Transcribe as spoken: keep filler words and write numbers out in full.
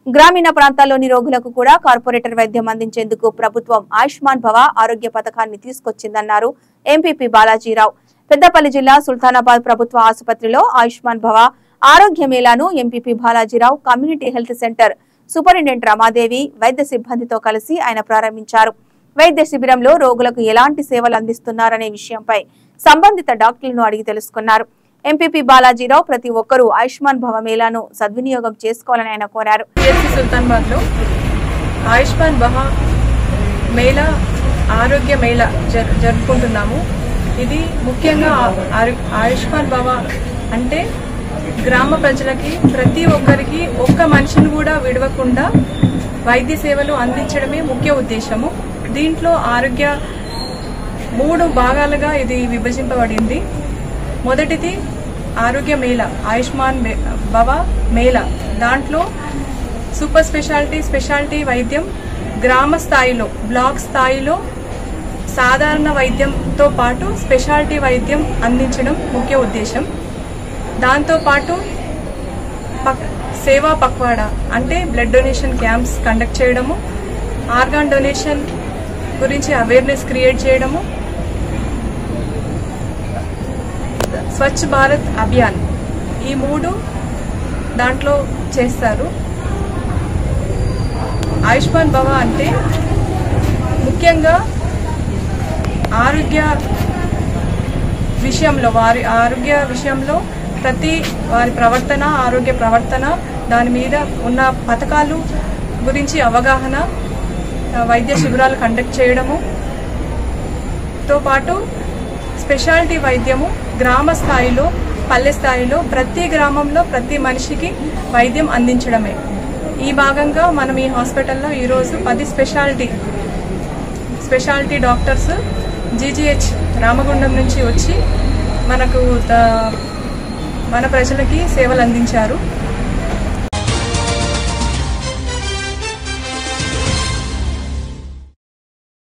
గ్రామీణ ప్రాంతాల్లోని రోగులకు కూడా కార్పొరేటర్ వైద్యం అందించేందుకు ప్రభుత్వం ఆయుష్మాన్ భవ ఆరోగ్య పథకాన్ని తీసుకొచ్చిందన్నారు ఎంపీపీ బాలాజీరావు. పెద్దపల్లి జిల్లా సుల్తానాబాద్ ప్రభుత్వ ఆసుపత్రిలో ఆయుష్మాన్ భవ ఆరోగ్య మేళాను MPP Balajirao community health centre superintendent Ramadevi వైద్య సిబ్బందితో కలిసి ఆయన ప్రారంభించారు. వైద్య శిబిరంలో రోగులకు ఎలాంటి సేవలు అందిస్తున్నారనే విషయంపై సంబంధిత డాక్టర్లను అడిగి తెలుసుకున్నారు. ఎంపీపీ బాలాజీరావు ప్రతి ఒక్కరూ ఆయుష్మాన్ భవ మేళాను సద్వినియోగం చేసుకోవాలని ఆయన కోరారు. సుల్తానాబాద్ లో ఆయుష్మాన్ భవ మేళా ఆరోగ్య మేళా జరుపుకుంటున్నాము. ఇది ముఖ్యంగా ఆయుష్మాన్ భవ అంటే గ్రామ ప్రజలకి ప్రతి ఒక్కరికి ఒక్క మనిషిని కూడా విడవకుండా వైద్య సేవలు అందించడమే ముఖ్య ఉద్దేశము. దీంట్లో ఆరోగ్య మూడు భాగాలుగా ఇది విభజింపబడింది. మొదటిది ఆరోగ్య మేళా ఆయుష్మాన్ భవ మేళా. దాంట్లో సూపర్ స్పెషాలిటీ స్పెషాలిటీ వైద్యం గ్రామ స్థాయిలో బ్లాక్ స్థాయిలో సాధారణ వైద్యంతో పాటు స్పెషాలిటీ వైద్యం అందించడం ముఖ్య ఉద్దేశం. దాంతోపాటు సేవా పక్వాడా అంటే బ్లడ్ డొనేషన్ క్యాంప్స్ కండక్ట్ చేయడము, ఆర్గాన్ డొనేషన్ గురించి అవేర్నెస్ క్రియేట్ చేయడము, స్వచ్ఛ భారత్ అభియాన్ ఈ మూడు దాంట్లో చేస్తారు. ఆయుష్మాన్ భవ అంటే ముఖ్యంగా ఆరోగ్య విషయంలో వారి ఆరోగ్య విషయంలో ప్రతి వారి ప్రవర్తన ఆరోగ్య ప్రవర్తన దాని మీద ఉన్న పథకాలు గురించి అవగాహన, వైద్య శిబిరాలు కండక్ట్ చేయడము తో పాటు స్పెషాలిటీ వైద్యము గ్రామ స్థాయిలో పల్లె స్థాయిలో ప్రతి గ్రామంలో ప్రతి మనిషికి వైద్యం అందించడమే. ఈ భాగంగా మనం ఈ హాస్పిటల్లో ఈరోజు పది speciality speciality doctors GGH Ramagundam నుంచి వచ్చి మనకు మన ప్రజలకి సేవలు అందించారు.